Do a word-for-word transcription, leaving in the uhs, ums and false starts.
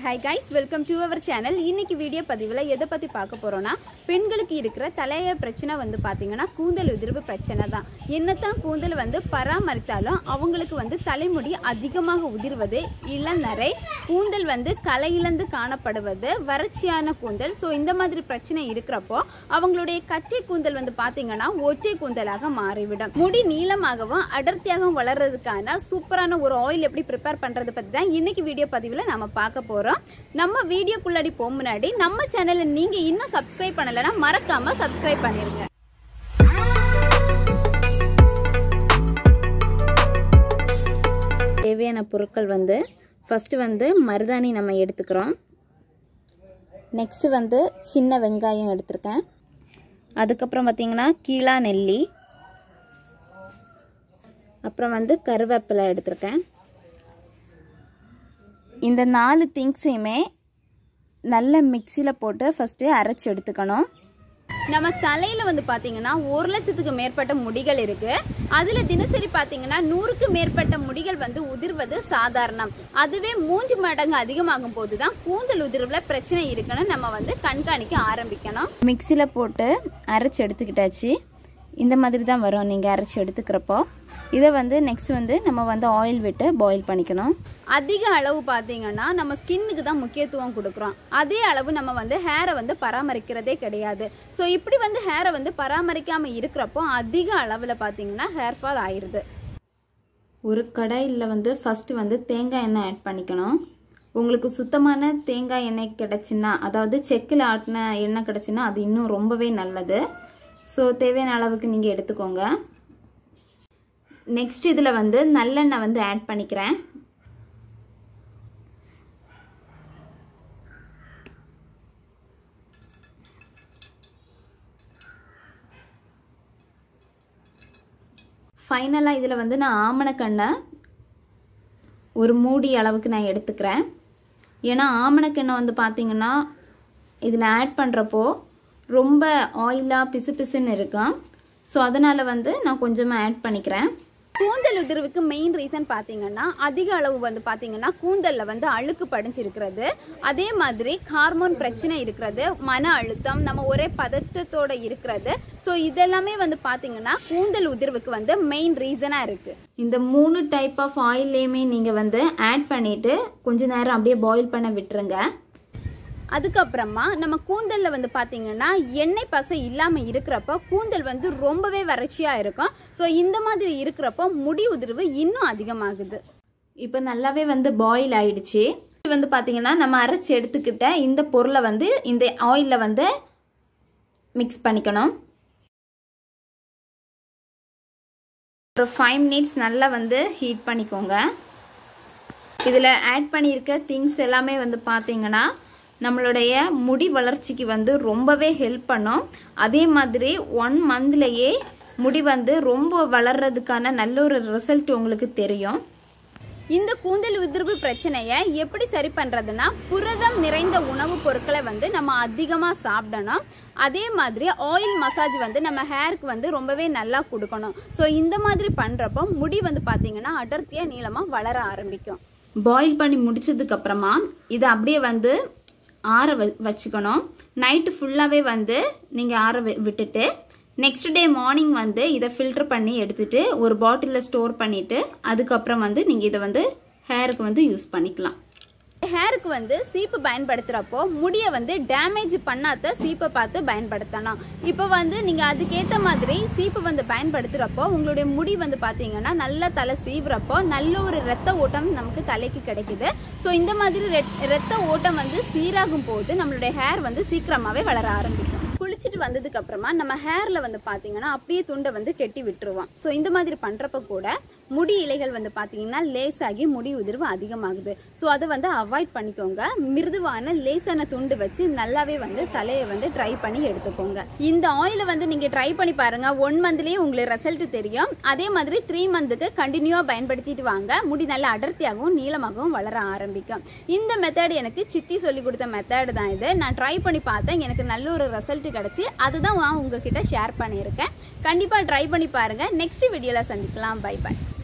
Hi guys, welcome to our channel. இன்னைக்கு video பதிவுல எதை பத்தி பார்க்க போறோம்னா பெண்களுக்கு இருக்கிற தலைய பிரச்சனை வந்து பாத்தீங்கன்னா கூந்தல் உதிர்வு பிரச்சனை தான். என்னதான் கூந்தல் வந்து பராமரித்தாலும் அவங்களுக்கு வந்து தலைமுடி அதிகமாக உதிர்வது, இளநரை, கூந்தல் வந்து கலையிழந்து காணப்படுவது, வறட்சியான கூந்தல். சோ இந்த மாதிரி பிரச்சனை இருக்கிறப்போ அவங்களுடைய கட்டை கூந்தல் வந்து பாத்தீங்கன்னா ஒற்றை கூந்தலாக மாறிவிடும். முடி நீளமாகவும் அடர்த்தியாகவும் வளர்றதுக்கான சூப்பரான ஒரு ஆயில் எப்படி ப்ரிப்பேர் பண்றது பத்தி தான் இன்னைக்கு வீடியோ பதிவுல நாம பார்க்க போறோம். நம்ம வீடியோக்குள்ளாடி போக முன்னாடி நம்ம சேனலை நீங்க இன்னும் சப்ஸ்கிரைப் பண்ணலனா மறக்காம சப்ஸ்கிரைப் பண்ணிருங்க. தேவையான பொருட்கள் வந்து ஃபர்ஸ்ட் வந்து மருதாணி நம்ம எடுத்துக்கிறோம். நெக்ஸ்ட் வந்து சின்ன வெங்காயம் எடுத்துருக்கேன். அதுக்கப்புறம் பார்த்தீங்கன்னா கீழா நெல்லி, அப்புறம் வந்து கருவேப்பிலை எடுத்துருக்கேன். இந்த நாலு திங்ஸையுமே நல்ல மிக்சியில் போட்டு ஃபஸ்ட்டு அரைச்சி எடுத்துக்கணும். நம்ம தலையில் வந்து பார்த்தீங்கன்னா ஒரு லட்சத்துக்கு மேற்பட்ட முடிகள் இருக்குது. அதில் தினசரி பார்த்தீங்கன்னா நூறுக்கு மேற்பட்ட முடிகள் வந்து உதிர்வது சாதாரணம். அதுவே மூன்று மடங்கு அதிகமாகும் போது தான் கூந்தல் உதிர்வில் பிரச்சனை இருக்குன்னு நம்ம வந்து கண்காணிக்க ஆரம்பிக்கணும். மிக்சியில் போட்டு அரைச்சி எடுத்துக்கிட்டாச்சு. இந்த மாதிரி தான் வரும் நீங்கள் அரைச்சி எடுத்துக்கிறப்போ. இதை வந்து நெக்ஸ்ட் வந்து நம்ம வந்து ஆயில் விட்டு பாயில் பண்ணிக்கணும். அதிக அளவு பார்த்தீங்கன்னா நம்ம ஸ்கின்னுக்கு தான் முக்கியத்துவம் கொடுக்குறோம். அதே அளவு நம்ம வந்து ஹேரை வந்து பராமரிக்கிறதே கிடையாது. ஸோ இப்படி வந்து ஹேரை வந்து பராமரிக்காமல் இருக்கிறப்போ அதிக அளவில் பார்த்தீங்கன்னா ஹேர் ஃபால் ஆயிடுது. ஒரு கடாயில் வந்து ஃபஸ்ட்டு வந்து தேங்காய் எண்ணெய் ஆட் பண்ணிக்கணும். உங்களுக்கு சுத்தமான தேங்காய் எண்ணெய் கிடச்சுன்னா, அதாவது செக்கில் ஆட்டின எண்ணெய் கிடச்சுன்னா அது இன்னும் ரொம்பவே நல்லது. ஸோ தேவையான அளவுக்கு நீங்கள் எடுத்துக்கோங்க. நெக்ஸ்ட் இதில் வந்து நல்லெண்ணெய் வந்து ஆட் பண்ணிக்கிறேன். ஃபைனலாக இதில் வந்து நான் ஆமணக்கெண்ணெய் ஒரு மூடி அளவுக்கு நான் எடுத்துக்கிறேன். ஏன்னா ஆமணக்கெண்ணெய் வந்து பார்த்திங்கன்னா இதில் ஆட் பண்ணுறப்போ ரொம்ப ஆயிலாக பிசு பிசுன்னு இருக்கும். ஸோ அதனால் வந்து நான் கொஞ்சமாக ஆட் பண்ணிக்கிறேன். கூந்தல் உதிர்வுக்கு மெயின் ரீசன் பார்த்தீங்கன்னா அதிக அளவு வந்து பார்த்தீங்கன்னா கூந்தலில் வந்து அழுக்கு படிஞ்சிருக்கிறது, அதே மாதிரி ஹார்மோன் பிரச்சனை இருக்கிறது, மன அழுத்தம், நம்ம ஒரே பதட்டத்தோடு இருக்கிறது. ஸோ இதெல்லாமே வந்து பார்த்தீங்கன்னா கூந்தல் உதிர்வுக்கு வந்து மெயின் ரீசனாக இருக்குது. இந்த மூணு டைப் ஆஃப் ஆயிலையுமே நீங்கள் வந்து ஆட் பண்ணிவிட்டு கொஞ்ச நேரம் அப்படியே பாயில் பண்ண விட்டுருங்க. அதுக்கப்புறமா நம்ம கூந்தலில் வந்து பார்த்தீங்கன்னா எண்ணெய் பசை இல்லாமல் இருக்கிறப்போ கூந்தல் வந்து ரொம்பவே வறட்சியாக இருக்கும். ஸோ இந்த மாதிரி இருக்கிறப்போ முடி உதிர்வு இன்னும் அதிகமாகுது. இப்போ நல்லாவே வந்து பாயில் ஆயிடுச்சு. இது வந்து பார்த்தீங்கன்னா நம்ம அரைச்சி எடுத்துக்கிட்ட இந்த பொருளை வந்து இந்த ஆயிலில் வந்து மிக்ஸ் பண்ணிக்கணும். ஒரு ஃபைவ் மினிட்ஸ் நல்லா வந்து ஹீட் பண்ணிக்கோங்க. இதில் ஆட் பண்ணியிருக்க திங்ஸ் எல்லாமே வந்து பார்த்தீங்கன்னா நம்மளுடைய முடி வளர்ச்சிக்கு வந்து ரொம்பவே ஹெல்ப் பண்ணும். அதே மாதிரி ஒன் மந்த்லேயே முடி வந்து ரொம்ப வளர்றதுக்கான நல்ல ஒரு ரிசல்ட் உங்களுக்கு தெரியும். இந்த கூந்தல் உதிர்வு பிரச்சனையை எப்படி சரி பண்ணுறதுன்னா புரதம் நிறைந்த உணவுப் பொருட்களை வந்து நம்ம அதிகமாக சாப்பிடணும். அதே மாதிரி ஆயில் மசாஜ் வந்து நம்ம ஹேருக்கு வந்து ரொம்பவே நல்லா கொடுக்கணும். ஸோ இந்த மாதிரி பண்ணுறப்போ முடி வந்து பார்த்திங்கன்னா அடர்த்தியாக நீளமாக வளர ஆரம்பிக்கும். பாயில் பண்ணி முடிச்சதுக்கப்புறமா இதை அப்படியே வந்து ஆற வ வச்சுக்கணும். நைட்டு ஃபுல்லாகவே வந்து நீங்கள் ஆற விட்டுட்டு நெக்ஸ்ட் டே மார்னிங் வந்து இதை ஃபில்டர் பண்ணி எடுத்துகிட்டு ஒரு பாட்டிலில் ஸ்டோர் பண்ணிவிட்டு அதுக்கப்புறம் வந்து நீங்கள் இதை வந்து ஹேருக்கு வந்து யூஸ் பண்ணிக்கலாம். ஹேருக்கு வந்து சீப்பு பயன்படுத்துகிறப்போ முடியை வந்து டேமேஜ் பண்ணாத சீப்பை பார்த்து பயன்படுத்தணும். இப்போ வந்து நீங்கள் அதுக்கேற்ற மாதிரி சீப்பு வந்து பயன்படுத்துகிறப்போ உங்களுடைய முடி வந்து பார்த்தீங்கன்னா நல்லா தலை சீவுறப்போ நல்ல ஒரு ரத்த ஓட்டம் நமக்கு தலைக்கு கிடைக்குது. ஸோ இந்த மாதிரி ரத்த ஓட்டம் வந்து சீராகும் போது நம்மளுடைய ஹேர் வந்து சீக்கிரமாகவே வளர ஆரம்பிக்கும். குளிச்சுட்டு வந்ததுக்கு அப்புறமா நம்ம ஹேரில் வந்து பார்த்தீங்கன்னா அப்படியே துண்டை வந்து கெட்டி விட்டுருவோம். ஸோ இந்த மாதிரி பண்ணுறப்ப கூட முடி இலைகள் வந்து பார்த்தீங்கன்னா லேசாகி முடி உதிர்வு அதிகமாகுது. ஸோ அதை வந்து அவாய்ட் பண்ணிக்கோங்க. மிருதுவான லேசான துண்டு வச்சு நல்லாவே வந்து தலையை வந்து ட்ரை பண்ணி எடுத்துக்கோங்க. இந்த ஆயிலை வந்து நீங்கள் ட்ரை பண்ணி பாருங்கள். ஒன் மந்த்லேயே உங்களுக்கு ரிசல்ட் தெரியும். அதே மாதிரி த்ரீ மந்த்துக்கு கண்டினியூவாக பயன்படுத்திட்டு வாங்க. முடி நல்லா அடர்த்தியாகவும் நீளமாகவும் வளர ஆரம்பிக்கும். இந்த மெத்தட் எனக்கு சித்தி சொல்லி கொடுத்த மெத்தட் தான் இது. நான் ட்ரை பண்ணி பார்த்தேன், எனக்கு நல்ல ஒரு ரிசல்ட் கிடைச்சி அதுதான் உங்ககிட்ட ஷேர் பண்ணியிருக்கேன். கண்டிப்பாக ட்ரை பண்ணி பாருங்கள். நெக்ஸ்ட் வீடியோவில் சந்திக்கலாம். Bye by.